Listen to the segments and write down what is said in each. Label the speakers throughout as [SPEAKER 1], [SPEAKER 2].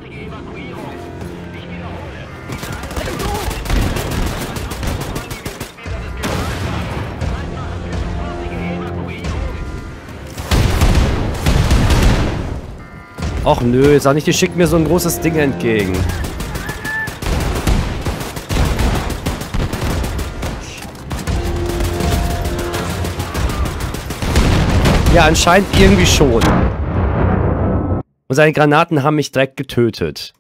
[SPEAKER 1] Och nö, sag nicht, die schickt mir so ein großes Ding entgegen. Ja, anscheinend irgendwie schon. Und seine Granaten haben mich direkt getötet.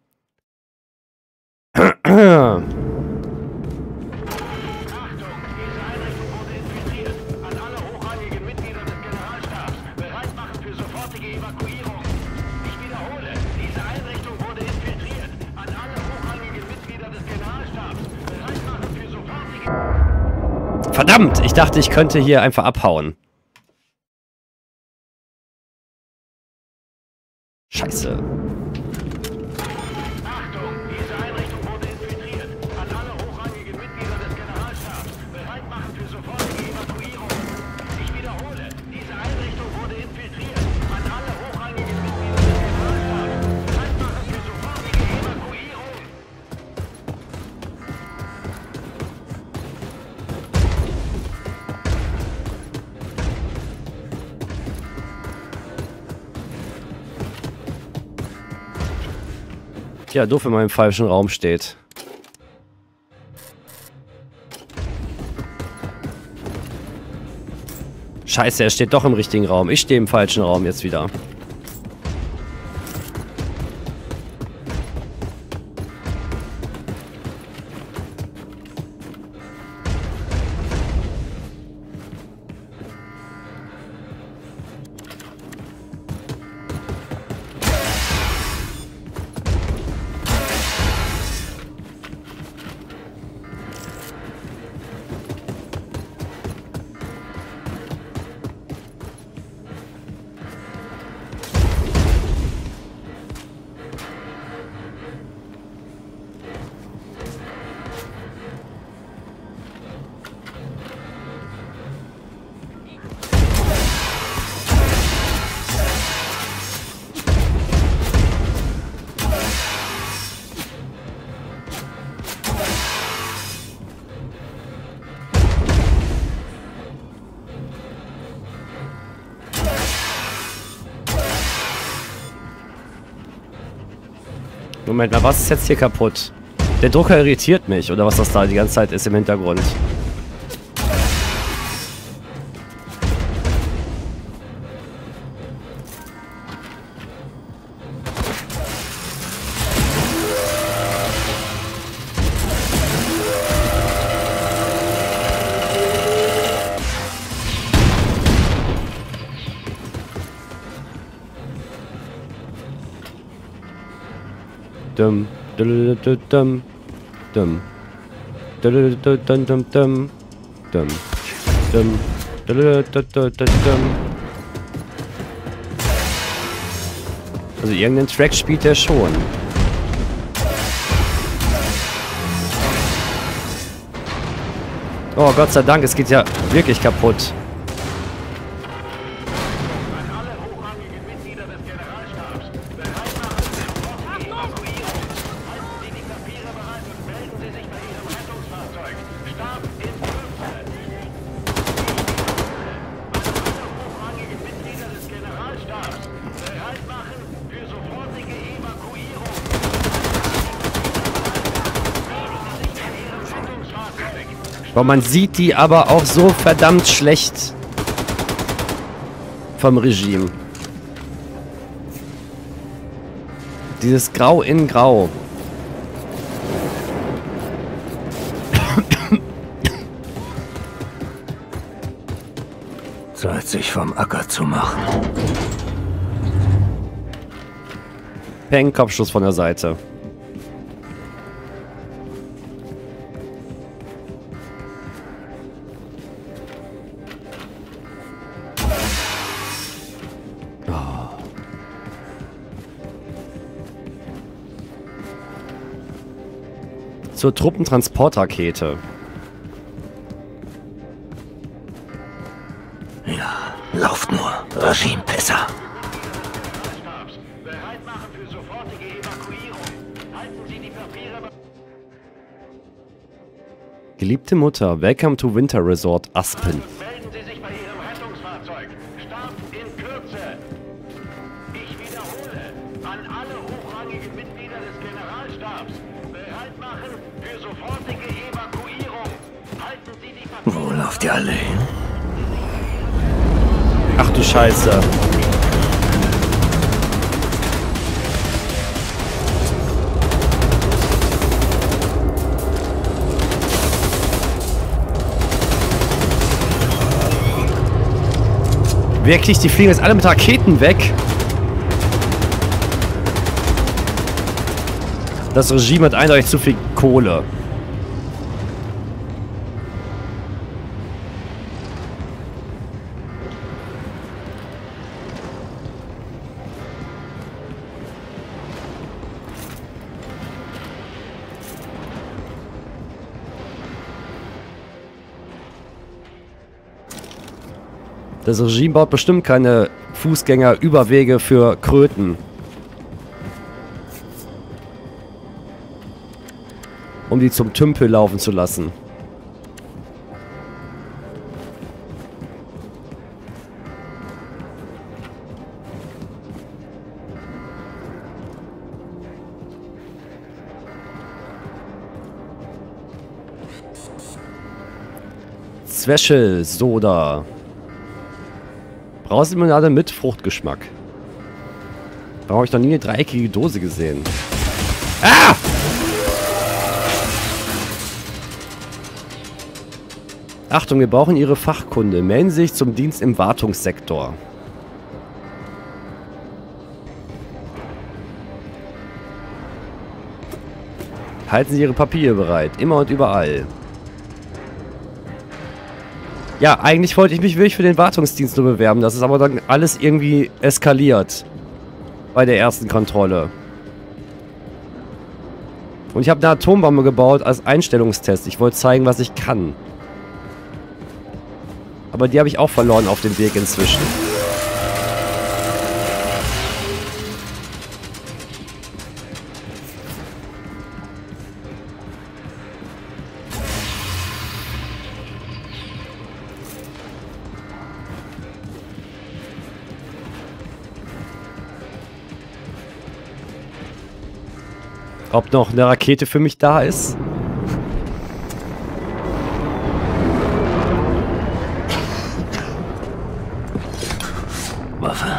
[SPEAKER 1] Verdammt, ich dachte, ich könnte hier einfach abhauen. Scheiße.
[SPEAKER 2] Achtung, diese Einrichtung wurde infiltriert. An alle hochrangigen Mitglieder des Generalstabs. Bereit machen für sofortige Evakuierung. Ich wiederhole, diese Einrichtung wurde infiltriert. An alle hochrangigen Mitglieder des Generalstabs. Bereit machen für sofortige Evakuierung.
[SPEAKER 1] Ja, doof, wenn man im falschen Raum steht. Scheiße, er steht doch im richtigen Raum. Ich stehe im falschen Raum jetzt wieder. Moment mal, was ist jetzt hier kaputt? Der Drucker irritiert mich, oder was das da die ganze Zeit ist im Hintergrund. Dum, dum, dum, dum, dum, dum, dum, dum, dum, dum, dum. Also irgendeinen Track spielt er schon. Oh Gott sei Dank, es geht ja wirklich kaputt. Boah, man sieht die aber auch so verdammt schlecht vom Regime. Dieses Grau in Grau.
[SPEAKER 3] Zeit, sich vom Acker zu machen.
[SPEAKER 1] Peng, Kopfschuss von der Seite. Zur Truppentransportrakete.
[SPEAKER 3] Ja, lauft nur, Regimepisser.
[SPEAKER 2] machen für sofortige Evakuierung. Halten Sie die Papiere...
[SPEAKER 1] Geliebte Mutter, welcome to Winter Resort Aspen.
[SPEAKER 2] Melden Sie sich bei Ihrem Rettungsfahrzeug. Start in Kürze. Ich wiederhole, an alle hochrangigen Mitglieder des Generalstabs. Bereit machen für sofortige Evakuierung. Halten Sie die Papiere...
[SPEAKER 3] Wo lauft ihr alle hin?
[SPEAKER 1] Ach du Scheiße. Wirklich, die fliegen jetzt alle mit Raketen weg. Das Regime hat eindeutig zu viel Kohle. Das Regime baut bestimmt keine Fußgängerüberwege für Kröten. Um die zum Tümpel laufen zu lassen. Special Soda. Brauselimonade mit Fruchtgeschmack. Warum habe ich noch nie eine dreieckige Dose gesehen? Ah! Achtung, wir brauchen Ihre Fachkunde. Melden Sie sich zum Dienst im Wartungssektor. Halten Sie Ihre Papiere bereit. Immer und überall. Ja, eigentlich wollte ich mich wirklich für den Wartungsdienst nur bewerben. Das ist aber dann alles irgendwie eskaliert. Bei der ersten Kontrolle. Und ich habe eine Atombombe gebaut als Einstellungstest. Ich wollte zeigen, was ich kann. Aber die habe ich auch verloren auf dem Weg inzwischen. Ob noch eine Rakete für mich da ist?
[SPEAKER 3] Waffe.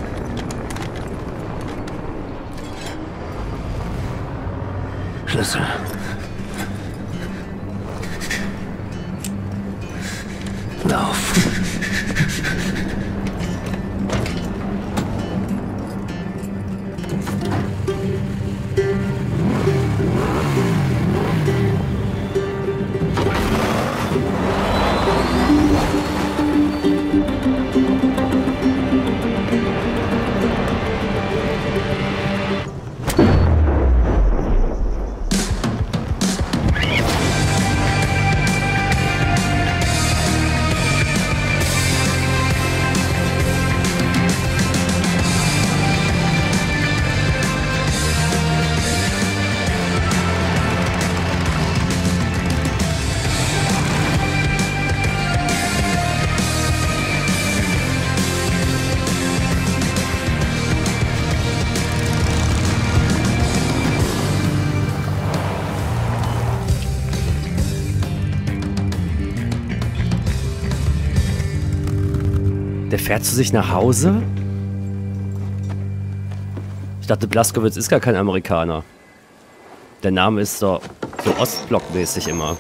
[SPEAKER 3] Schlüssel. Lauf.
[SPEAKER 1] Der fährt zu sich nach Hause? Ich dachte, Blazkowicz ist gar kein Amerikaner. Der Name ist so Ostblockmäßig immer.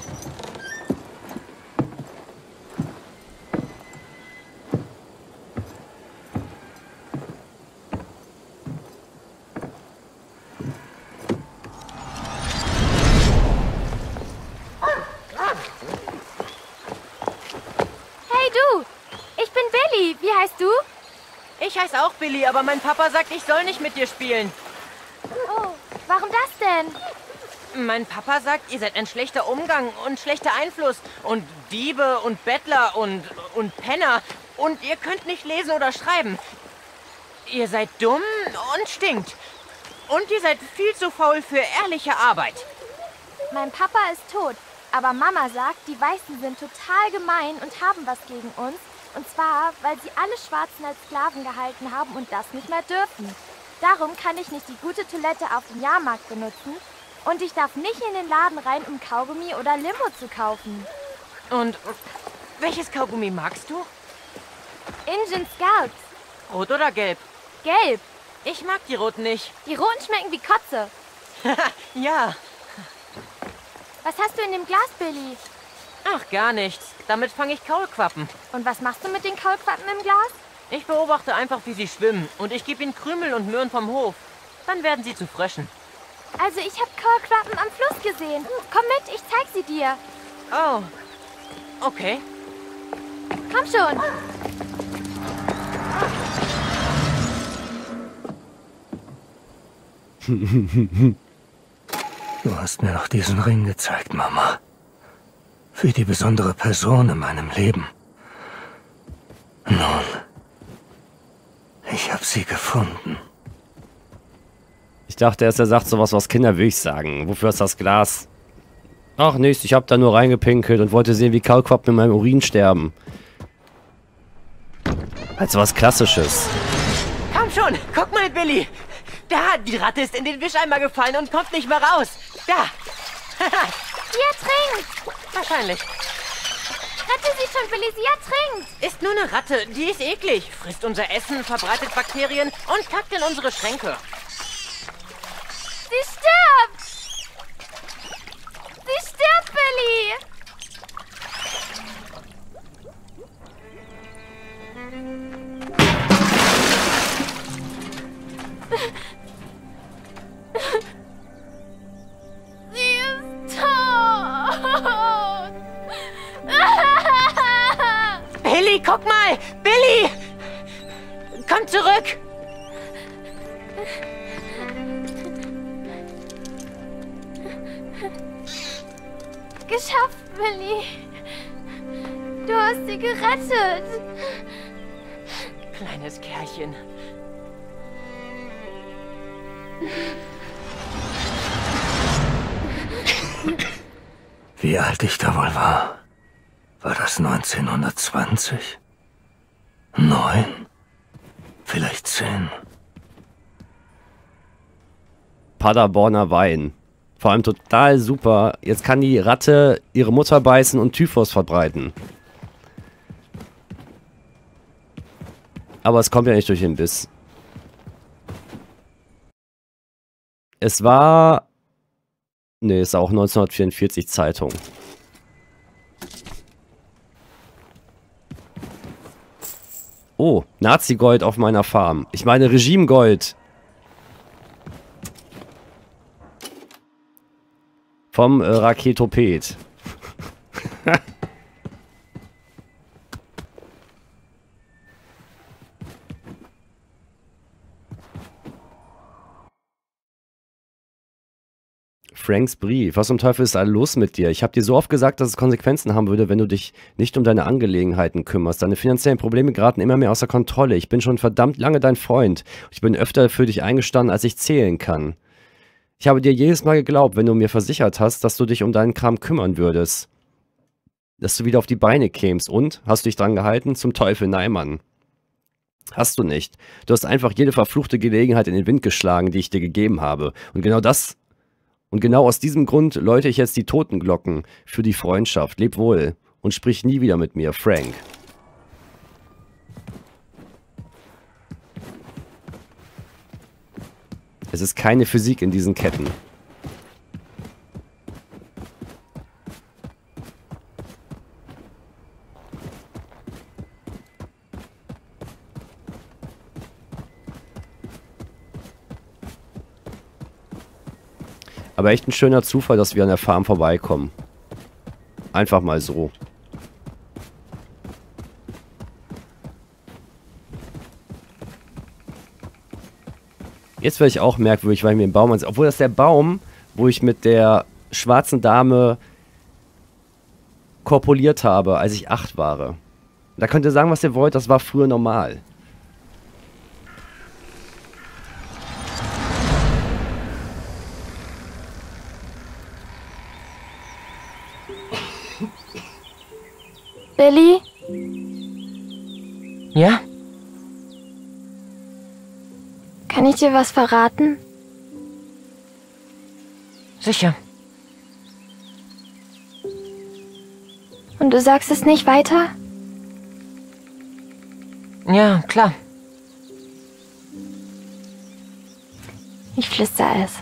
[SPEAKER 4] Hey du, ich bin Billy. Wie heißt du?
[SPEAKER 5] Ich heiße auch Billy, aber mein Papa sagt, ich soll nicht mit dir spielen.
[SPEAKER 4] Oh, warum das denn?
[SPEAKER 5] Mein Papa sagt, ihr seid ein schlechter Umgang und schlechter Einfluss und Diebe und Bettler und Penner und ihr könnt nicht lesen oder schreiben. Ihr seid dumm und stinkt. Und ihr seid viel zu faul für ehrliche Arbeit.
[SPEAKER 4] Mein Papa ist tot, aber Mama sagt, die Weißen sind total gemein und haben was gegen uns. Und zwar, weil sie alle Schwarzen als Sklaven gehalten haben und das nicht mehr dürfen. Darum kann ich nicht die gute Toilette auf dem Jahrmarkt benutzen und ich darf nicht in den Laden rein, um Kaugummi oder Limo zu kaufen.
[SPEAKER 5] Und welches Kaugummi magst du?
[SPEAKER 4] Injun Scouts.
[SPEAKER 5] Rot oder gelb?
[SPEAKER 4] Gelb.
[SPEAKER 5] Ich mag die roten nicht.
[SPEAKER 4] Die roten schmecken wie Kotze.
[SPEAKER 5] Ja.
[SPEAKER 4] Was hast du in dem Glas, Billy?
[SPEAKER 5] Ach, gar nichts. Damit fange ich Kaulquappen.
[SPEAKER 4] Und was machst du mit den Kaulquappen im Glas?
[SPEAKER 5] Ich beobachte einfach, wie sie schwimmen. Und ich gebe ihnen Krümel und Möhren vom Hof. Dann werden sie zu Fröschen.
[SPEAKER 4] Also ich habe Kaulquappen am Fluss gesehen. Komm mit, ich zeig sie dir.
[SPEAKER 5] Oh. Okay.
[SPEAKER 4] Komm schon.
[SPEAKER 3] Du hast mir noch diesen Ring gezeigt, Mama. Wie die besondere Person in meinem Leben. Nun, ich habe sie gefunden.
[SPEAKER 1] Ich dachte erst, er sagt sowas, was Kinder will ich sagen. Wofür ist das Glas? Ach nichts, ich habe da nur reingepinkelt und wollte sehen, wie Kaulquappen in meinem Urin sterben. Also was Klassisches.
[SPEAKER 5] Komm schon, guck mal, Billy. Da, die Ratte ist in den Wischeimer gefallen und kommt nicht mehr raus. Da.
[SPEAKER 4] Sie ertrinkt.
[SPEAKER 5] Wahrscheinlich.
[SPEAKER 4] Rette sie schon, Billy, sie ertrinkt.
[SPEAKER 5] Ist nur eine Ratte, die ist eklig. Frisst unser Essen, verbreitet Bakterien und kackt in unsere Schränke.
[SPEAKER 4] Sie stirbt. Sie stirbt, Billy. Sie ist tot.
[SPEAKER 5] Billy, guck mal! Billy! Komm zurück!
[SPEAKER 4] Geschafft, Billy. Du hast sie gerettet.
[SPEAKER 5] Kleines Kerlchen.
[SPEAKER 3] Wie alt ich da wohl war? War das 1920? 9? Vielleicht 10?
[SPEAKER 1] Paderborner Wein. Vor allem total super. Jetzt kann die Ratte ihre Mutter beißen und Typhus verbreiten. Aber es kommt ja nicht durch den Biss. Es war... Ne, ist auch 1944 Zeitung. Oh, Nazi-Gold auf meiner Farm. Ich meine Regime-Gold. Vom Raketoped. Franks Brief. Was zum Teufel ist da los mit dir? Ich habe dir so oft gesagt, dass es Konsequenzen haben würde, wenn du dich nicht um deine Angelegenheiten kümmerst. Deine finanziellen Probleme geraten immer mehr außer Kontrolle. Ich bin schon verdammt lange dein Freund. Ich bin öfter für dich eingestanden, als ich zählen kann. Ich habe dir jedes Mal geglaubt, wenn du mir versichert hast, dass du dich um deinen Kram kümmern würdest. Dass du wieder auf die Beine kämst. Und? Hast du dich dran gehalten? Zum Teufel, nein, Mann. Hast du nicht. Du hast einfach jede verfluchte Gelegenheit in den Wind geschlagen, die ich dir gegeben habe. Und genau aus diesem Grund läute ich jetzt die Totenglocken für die Freundschaft. Leb wohl und sprich nie wieder mit mir, Frank. Es ist keine Physik in diesen Ketten. Aber echt ein schöner Zufall, dass wir an der Farm vorbeikommen. Einfach mal so. Jetzt werde ich auch merkwürdig, weil ich mir den Baum ansehe. Obwohl das der Baum, wo ich mit der schwarzen Dame korpuliert habe, als ich 8 war. Da könnt ihr sagen, was ihr wollt, das war früher normal.
[SPEAKER 4] Billy?
[SPEAKER 5] Ja?
[SPEAKER 4] Kann ich dir was verraten?
[SPEAKER 5] Sicher.
[SPEAKER 4] Und du sagst es nicht weiter?
[SPEAKER 5] Ja, klar.
[SPEAKER 4] Ich flüster es.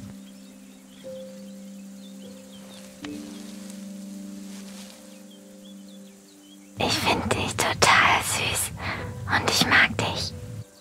[SPEAKER 4] Ich finde dich total süß und ich mag dich.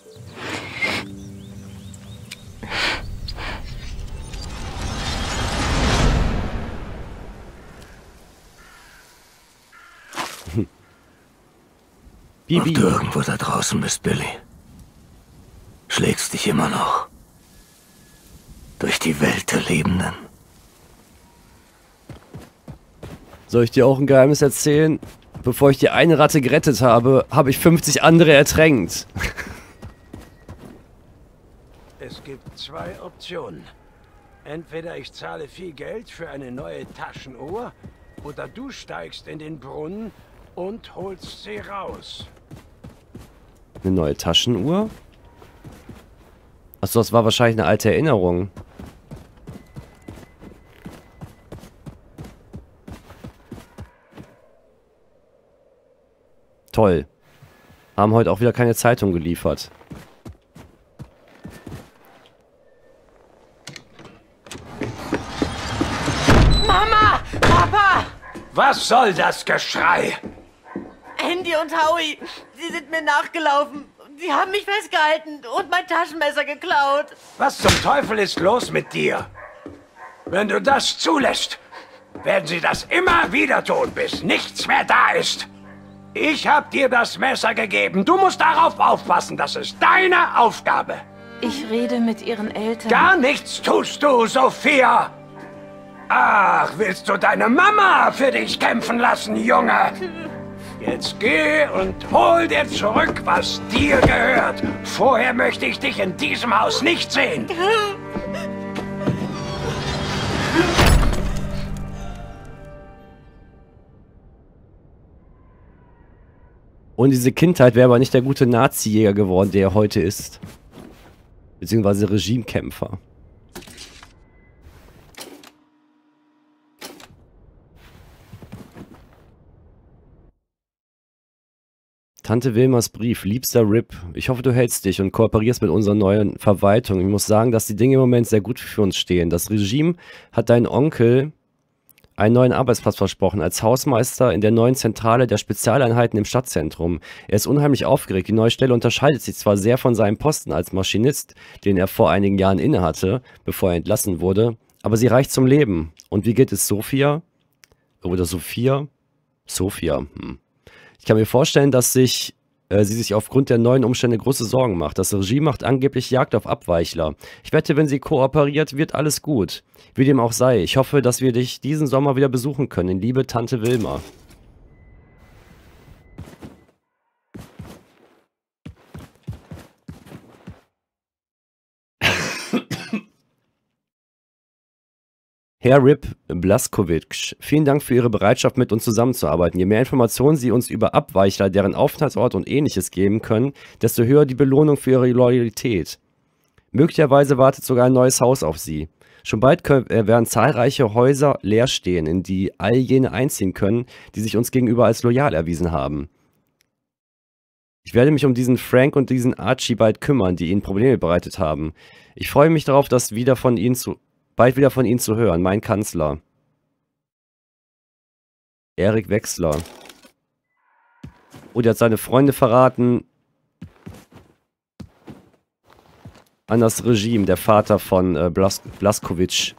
[SPEAKER 3] Ob du irgendwo da draußen bist, Billy. Schlägst dich immer noch. Durch die Welt der Lebenden.
[SPEAKER 1] Soll ich dir auch ein Geheimnis erzählen? Bevor ich die eine Ratte gerettet habe, habe ich 50 andere ertränkt.
[SPEAKER 2] Es gibt zwei Optionen. Entweder ich zahle viel Geld für eine neue Taschenuhr, oder du steigst in den Brunnen und holst sie raus.
[SPEAKER 1] Eine neue Taschenuhr? Achso, das war wahrscheinlich eine alte Erinnerung. Toll. Haben heute auch wieder keine Zeitung geliefert.
[SPEAKER 5] Mama! Papa!
[SPEAKER 2] Was soll das Geschrei?
[SPEAKER 5] Andy und Howie, sie sind mir nachgelaufen. Sie haben mich festgehalten und mein Taschenmesser geklaut.
[SPEAKER 2] Was zum Teufel ist los mit dir? Wenn du das zulässt, werden sie das immer wieder tun, bis nichts mehr da ist. Ich hab dir das Messer gegeben. Du musst darauf aufpassen. Das ist deine Aufgabe.
[SPEAKER 6] Ich rede mit Ihren Eltern.
[SPEAKER 2] Gar nichts tust du, Sophia. Ach, willst du deine Mama für dich kämpfen lassen, Junge? Jetzt geh und hol dir zurück, was dir gehört. Vorher möchte ich dich in diesem Haus nicht sehen.
[SPEAKER 1] Und diese Kindheit wäre aber nicht der gute Nazi-Jäger geworden, der er heute ist. Beziehungsweise Regimekämpfer. Tante Wilmas Brief, liebster Rip, ich hoffe, du hältst dich und kooperierst mit unserer neuen Verwaltung. Ich muss sagen, dass die Dinge im Moment sehr gut für uns stehen. Das Regime hat deinen Onkel einen neuen Arbeitsplatz versprochen, als Hausmeister in der neuen Zentrale der Spezialeinheiten im Stadtzentrum. Er ist unheimlich aufgeregt. Die neue Stelle unterscheidet sich zwar sehr von seinem Posten als Maschinist, den er vor einigen Jahren innehatte, bevor er entlassen wurde, aber sie reicht zum Leben. Und wie geht es Sophia? Oder Sophia? Sophia, Ich kann mir vorstellen, dass sie sich aufgrund der neuen Umstände große Sorgen macht. Das Regime macht angeblich Jagd auf Abweichler. Ich wette, wenn sie kooperiert, wird alles gut. Wie dem auch sei, ich hoffe, dass wir dich diesen Sommer wieder besuchen können. Liebe Tante Wilma. Herr Rip Blaskowitsch, vielen Dank für Ihre Bereitschaft, mit uns zusammenzuarbeiten. Je mehr Informationen Sie uns über Abweichler, deren Aufenthaltsort und Ähnliches geben können, desto höher die Belohnung für Ihre Loyalität. Möglicherweise wartet sogar ein neues Haus auf Sie. Schon bald werden zahlreiche Häuser leer stehen, in die all jene einziehen können, die sich uns gegenüber als loyal erwiesen haben. Ich werde mich um diesen Frank und diesen Archie bald kümmern, die Ihnen Probleme bereitet haben. Ich freue mich darauf, bald wieder von Ihnen zu hören, mein Kanzler. Erik Wechsler. Oh, der hat seine Freunde verraten an das Regime, der Vater von Blaskowitsch.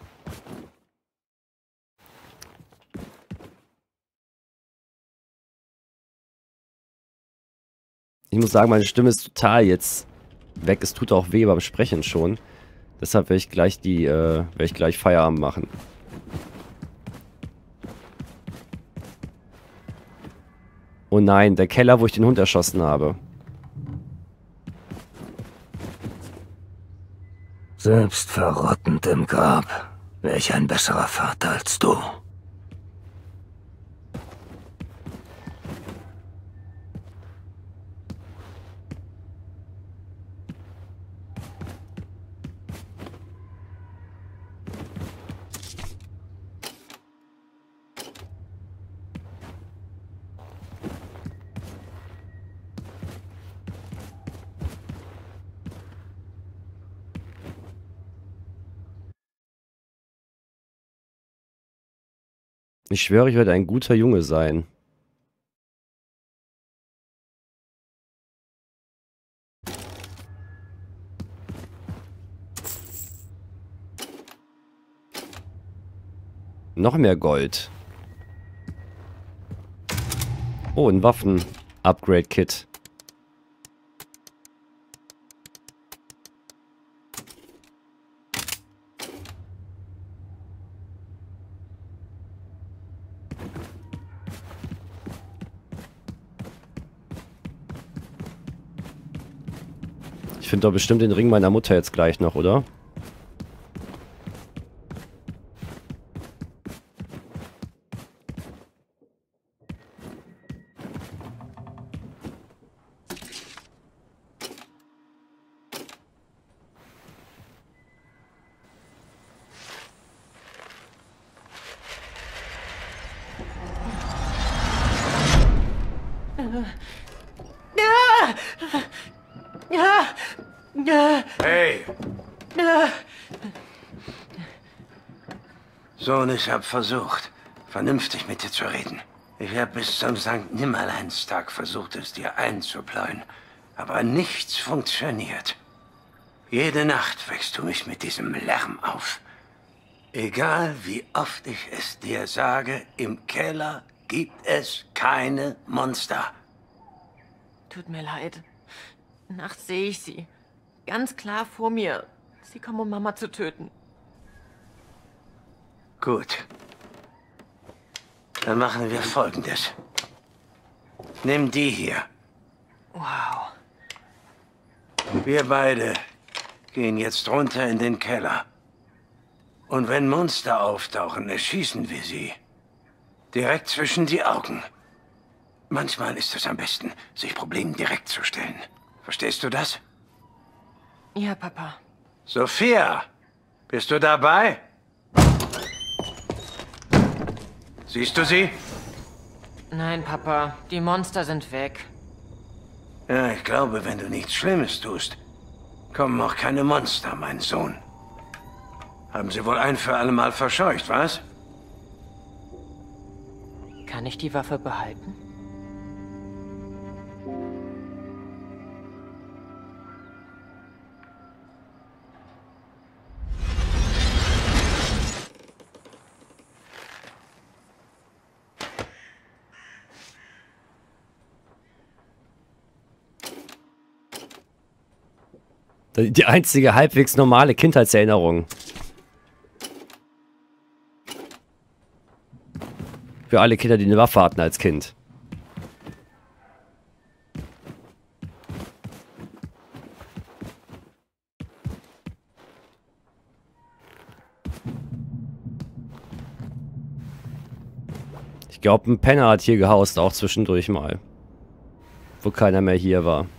[SPEAKER 1] Ich muss sagen, meine Stimme ist total jetzt weg. Es tut auch weh beim Sprechen schon. Deshalb werde ich gleich Feierabend machen. Oh nein, der Keller, wo ich den Hund erschossen habe.
[SPEAKER 3] Selbst verrottend im Grab wäre ich ein besserer Vater als du.
[SPEAKER 1] Ich schwöre, ich werde ein guter Junge sein. Noch mehr Gold. Oh, ein Waffen-Upgrade-Kit. Ich finde doch bestimmt den Ring meiner Mutter jetzt gleich noch, oder?
[SPEAKER 7] Hey! Sohn, ich hab versucht, vernünftig mit dir zu reden. Ich hab bis zum Sankt Nimmerleinstag versucht, es dir einzubläuen. Aber nichts funktioniert. Jede Nacht wächst du mich mit diesem Lärm auf. Egal wie oft ich es dir sage, im Keller gibt es keine Monster.
[SPEAKER 5] Tut mir leid. Nachts sehe ich sie. Ganz klar vor mir. Sie kommen, um Mama zu töten.
[SPEAKER 7] Gut. Dann machen wir Folgendes. Nimm die hier.
[SPEAKER 5] Wow.
[SPEAKER 7] Wir beide gehen jetzt runter in den Keller. Und wenn Monster auftauchen, erschießen wir sie. Direkt zwischen die Augen. Manchmal ist es am besten, sich Problemen direkt zu stellen. Verstehst du das?
[SPEAKER 5] Ja, Papa.
[SPEAKER 7] Sophia, bist du dabei? Siehst du sie?
[SPEAKER 5] Nein, Papa. Die Monster sind weg.
[SPEAKER 7] Ja, ich glaube, wenn du nichts Schlimmes tust, kommen auch keine Monster, mein Sohn. Haben sie wohl ein für alle Mal verscheucht, was?
[SPEAKER 5] Kann ich die Waffe behalten?
[SPEAKER 1] Die einzige halbwegs normale Kindheitserinnerung. Für alle Kinder, die eine Waffe hatten als Kind. Ich glaube, ein Penner hat hier gehaust, auch zwischendurch mal. Wo keiner mehr hier war.